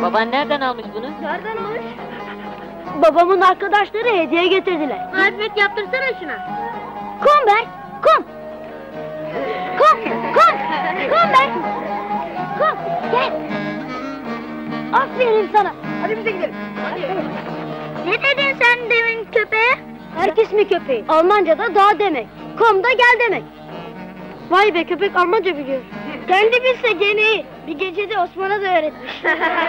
Baban nereden almış bunu? Nereden almış? Babamın arkadaşları hediye getirdiler. Marifet yaptırsana şuna. Kom Berk, kom! Kom, kom! Kom Berk! Kom, gel! Aferin sana! Hadi bize gidelim! Ne dedin sen demin köpeğe? Berk ismi köpeği, Almanca'da dağ demek. Kom da gel demek. Vay be, köpek Almanca biliyor. Kendi bilse gene iyi. Bir gecede Osman'a da öğretmiş.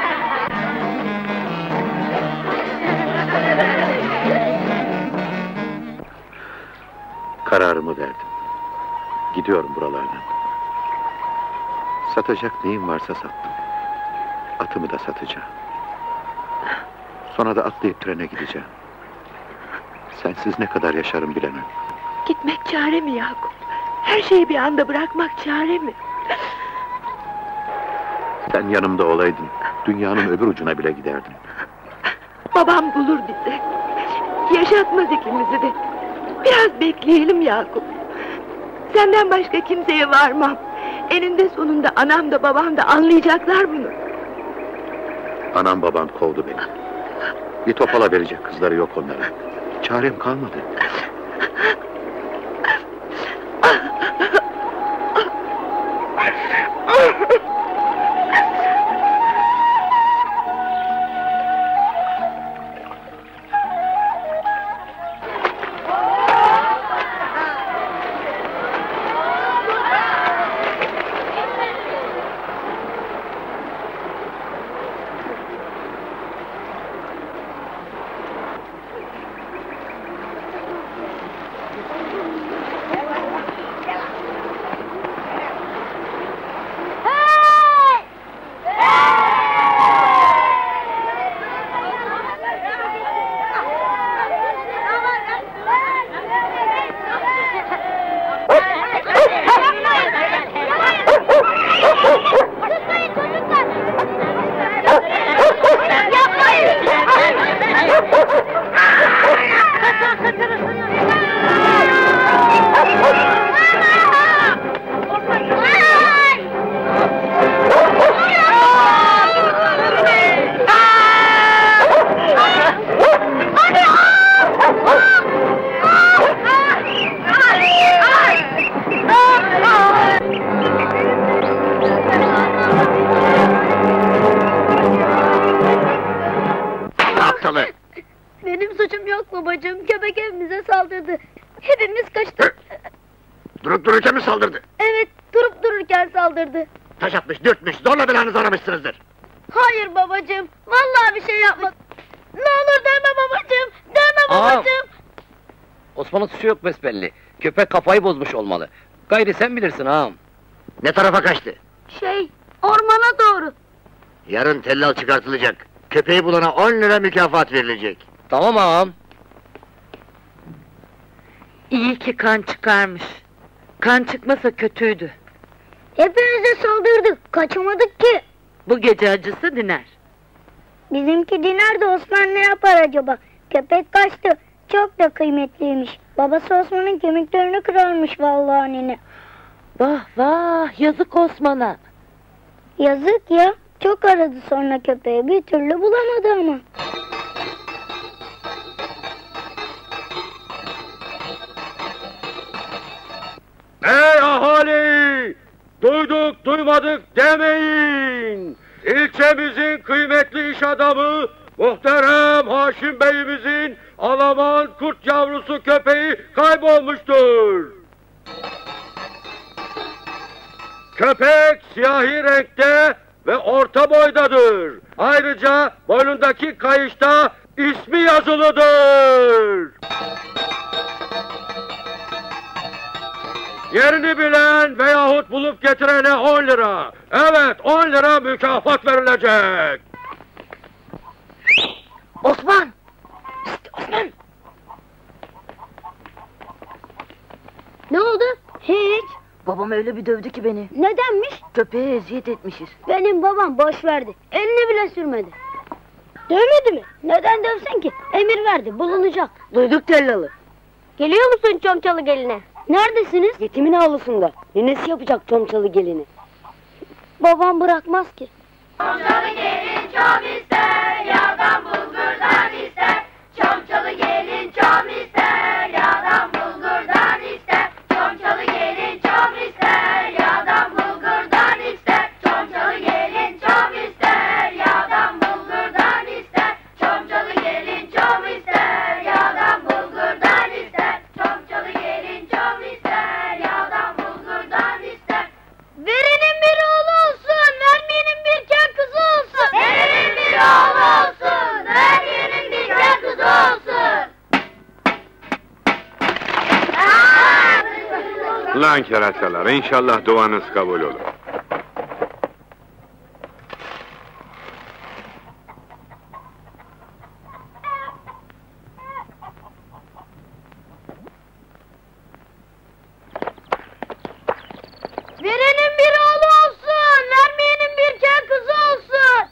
Kararımı verdim. Gidiyorum buralardan. Satacak neyim varsa sattım. Atımı da satacağım. Sonra da atlayıp trene gideceğim. Sensiz ne kadar yaşarım bilemem. Gitmek çare mi Yakup? Her şeyi bir anda bırakmak çare mi? Sen yanımda olaydın, dünyanın öbür ucuna bile giderdim. Babam bulur bizi. Yaşatmaz ikimizi de. Biraz bekleyelim Yakup. Senden başka kimseye varmam. Eninde sonunda anam da babam da anlayacaklar bunu. Anam babam kovdu beni. Bir topala verecek kızları yok onlara. Çarem kalmadı. Benim suçum yok babacığım, köpek evimize saldırdı. Hepimiz kaçtık. Durup dururken mi saldırdı? Evet, durup dururken saldırdı. Taş atmış, dürtmüş, zorla belanızı aramışsınızdır. Hayır babacığım, vallahi bir şey yapmadım. Ne olur deme babacığım, deme babacığım. Osman'ın suçu yok besbelli. Köpek kafayı bozmuş olmalı. Gayri sen bilirsin ağam. Ne tarafa kaçtı? Ormana doğru. Yarın tellal çıkartılacak. Köpeği bulana 10 lira mükafat verilecek. Tamam ağam. İyi ki kan çıkarmış. Kan çıkmasa kötüydü. Hepimize saldırdı, kaçamadık ki. Bu gece acısı diner. Bizimki diner de Osman ne yapar acaba? Köpek kaçtı, çok da kıymetliymiş. Babası Osman'ın kemiklerini kırarmış vallahi nene. Vah vah, yazık Osman'a. Yazık ya, çok aradı sonra köpeği, bir türlü bulamadı ama. Ey ahali! Duyduk duymadık demeyin! İlçemizin kıymetli iş adamı muhterem Haşim Bey'imizin Alaman kurt yavrusu köpeği kaybolmuştur. Köpek siyahi renkte ve orta boydadır. Ayrıca boynundaki kayışta ismi yazılıdır. Yerini bilen veyahut bulup getirene 10 lira. Evet, 10 lira mükafat verilecek. Osman! Osman! Ne oldu? Hiç. Babam öyle bir dövdü ki beni. Nedenmiş? Köpeğe eziyet etmişiz. Benim babam boş verdi, elini bile sürmedi. Dövmedi mi? Neden dövsün ki? Emir verdi, bulunacak. Duyduk tellalı. Geliyor musun Çomçalı geline? Neredesiniz? Yetimin avlusunda. Nenesi yapacak Çomçalı gelini. Babam bırakmaz ki. Çomçalı gelin çom ister, yağdan bulgurdan ister. Çomçalı gelin çom ister, yağdan bulgurdan ister. Çomçalı gelin çom ister, yağdan bulgurdan ister. Çomçalı gelin çom ister, yağdan bulgurdan ister. Çomçalı gelin çom ister, yağdan bulgurdan ister. Çomçalı gelin çom ister, yağdan bulgurdan ister. Verenin bir oğlu olsun, vermeyenin bir kel kızı olsun. Verenin bir oğlu olsun, vermeyenin bir kel kızı olsun. Lan kerasalar, inşallah duanız kabul olur. Verenin bir oğlu olsun, vermeyenin bir kel kızı olsun.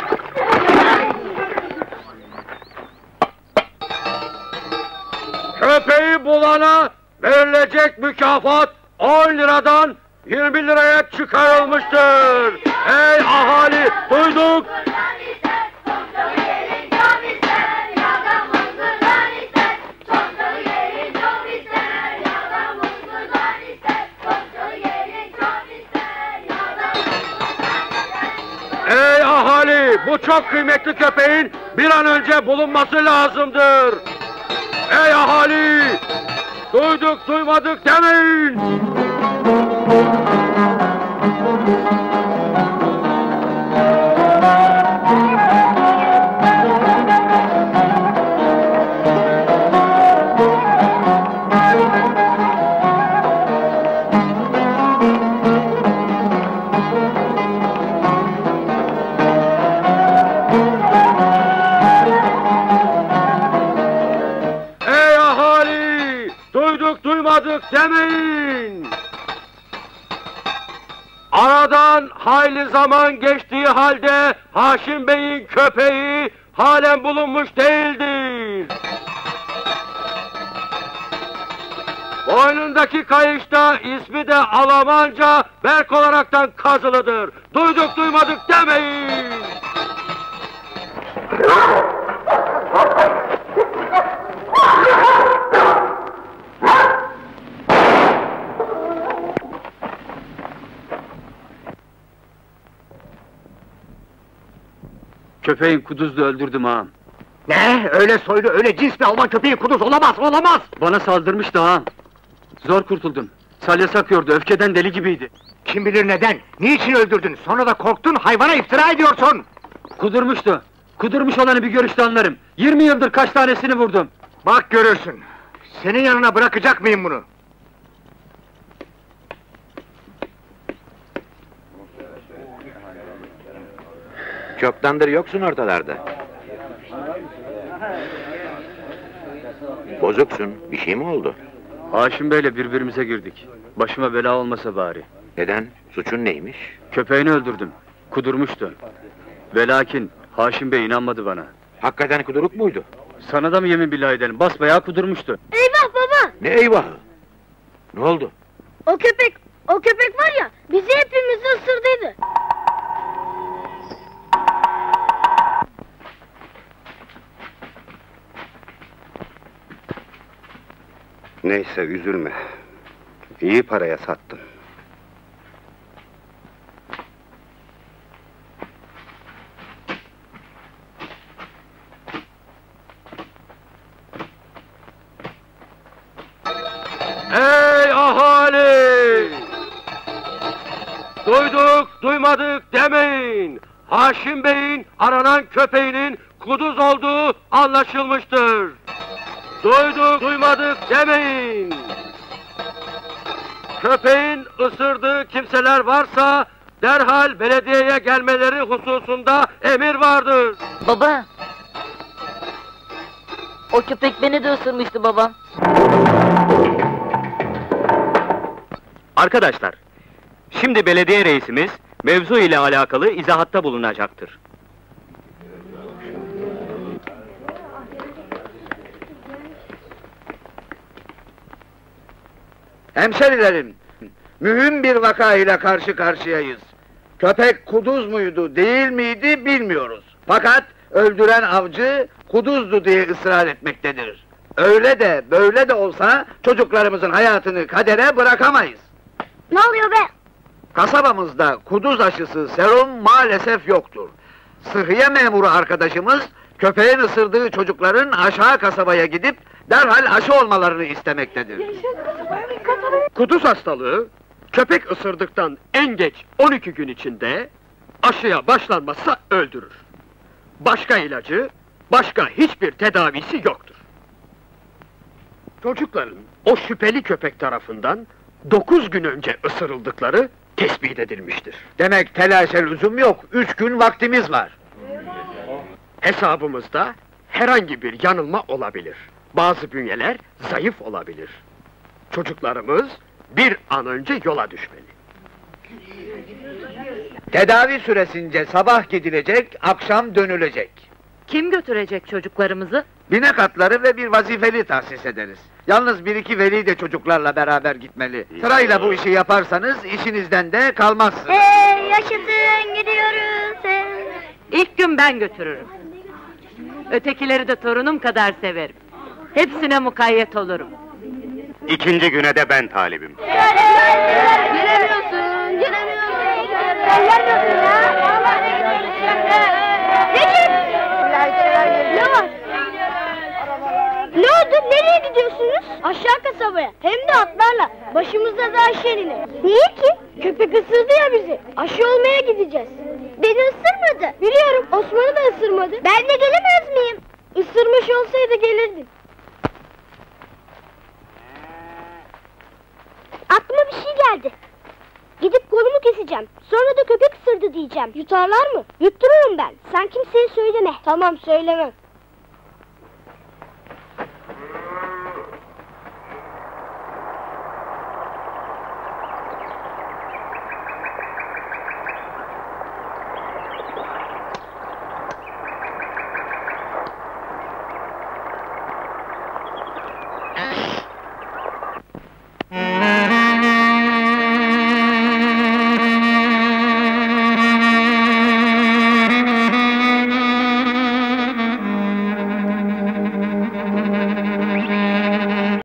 Köpeği bulana verilecek mükafat 10 liradan 20 liraya çıkarılmıştır. Ey ahali, duyduk! Çomçalı gelin çom ister, yağdan bulgurdan ister. Çomçalı gelin çom ister, yağdan bulgurdan ister. Çomçalı gelin çom ister, yağdan bulgurdan ister. Ey ahali, bu çok kıymetli köpeğin bir an önce bulunması lazımdır. Ey ahali, duyduk duymadık demeyin. Ey ahali, duyduk duymadık demeyin. Aradan hayli zaman geçtiği halde Haşim Bey'in köpeği halen bulunmuş değildir. Boynundaki kayışta ismi de Almanca Berk olaraktan kazılıdır. Duyduk duymadık demeyin. Köpeğin kuduzlu öldürdüm ağam. Ne? Öyle soylu, öyle cins bir Alman köpeği kuduz olamaz, olamaz! Bana saldırmıştı ağam. Zor kurtuldum. Salyası akıyordu, öfkeden deli gibiydi. Kim bilir neden? Niçin öldürdün? Sonra da korktun, hayvana iftira ediyorsun! Kudurmuştu. Kudurmuş olanı bir görüşte anlarım. 20 yıldır kaç tanesini vurdum. Bak görürsün! Senin yanına bırakacak mıyım bunu? Çoktandır yoksun ortalarda. Bozuksun, bir şey mi oldu? Haşim Bey'le birbirimize girdik. Başıma bela olmasa bari. Neden? Suçun neymiş? Köpeğini öldürdüm. Kudurmuştu. Ve lakin Haşim Bey inanmadı bana. Hakikaten kuduruk muydu? Sana da mı yemin billahi edelim? Basbayağı kudurmuştu. Eyvah baba! Ne eyvahı? Ne oldu? O köpek var ya, bizi hepimizi ısırdıydı. Neyse, üzülme. İyi paraya sattın. Ey ahali! Duyduk duymadık demeyin. Haşim Bey'in aranan köpeğinin kuduz olduğu anlaşılmıştır. Duyduk duymadık demeyin. Köpeğin ısırdığı kimseler varsa derhal belediyeye gelmeleri hususunda emir vardır. Baba! O köpek beni de ısırmıştı babam. Arkadaşlar, şimdi belediye reisimiz mevzu ile alakalı izahatta bulunacaktır. Hemşerilerim, mühim bir vaka ile karşı karşıyayız. Köpek kuduz muydu, değil miydi bilmiyoruz. Fakat öldüren avcı kuduzdu diye ısrar etmektedir. Öyle de böyle de olsa çocuklarımızın hayatını kadere bırakamayız. Ne oluyor be? Kasabamızda kuduz aşısı serum maalesef yoktur. Sıhhiye memuru arkadaşımız köpeğin ısırdığı çocukların aşağı kasabaya gidip derhal aşı olmalarını istemektedir. Kuduz hastalığı, köpek ısırdıktan en geç 12 gün içinde aşıya başlanmazsa öldürür. Başka ilacı, başka hiçbir tedavisi yoktur. Çocukların o şüpheli köpek tarafından 9 gün önce ısırıldıkları tespit edilmiştir. Demek telaşa lüzum yok, 3 gün vaktimiz var. Hesabımızda herhangi bir yanılma olabilir. Bazı bünyeler zayıf olabilir. Çocuklarımız bir an önce yola düşmeli. Tedavi süresince sabah gidilecek, akşam dönülecek. Kim götürecek çocuklarımızı? Binek atları ve bir vazifeli tahsis ederiz. Yalnız bir iki veli de çocuklarla beraber gitmeli. Sırayla bu işi yaparsanız işinizden de kalmazsınız. Hey yaşasın gidiyoruz. İlk gün ben götürürüm. Ötekileri de torunum kadar severim. Hepsine mukayyet olurum. İkinci güne de ben talibim. Gelemiyorsun, gelemiyorsun. Gelemiyorsun ya. Recep! Ne var? Ne oldu? Nereye gidiyorsunuz? Aşağı kasabaya. Hem de atlarla. Başımızda da Ayşe'ninle. Niye ki? Köpek ısırdı ya bizi. Aşı olmaya gideceğiz. Beni ısırmadı. Biliyorum, Osman'ı da ısırmadı. Ben de gelemez miyim? Isırmış olsaydı gelirdim. Aklıma bir şey geldi. Gidip kolumu keseceğim. Sonra da köpek ısırdı diyeceğim. Yutarlar mı? Yuttururum ben. Sen kimseye söyleme. Tamam, söylemem.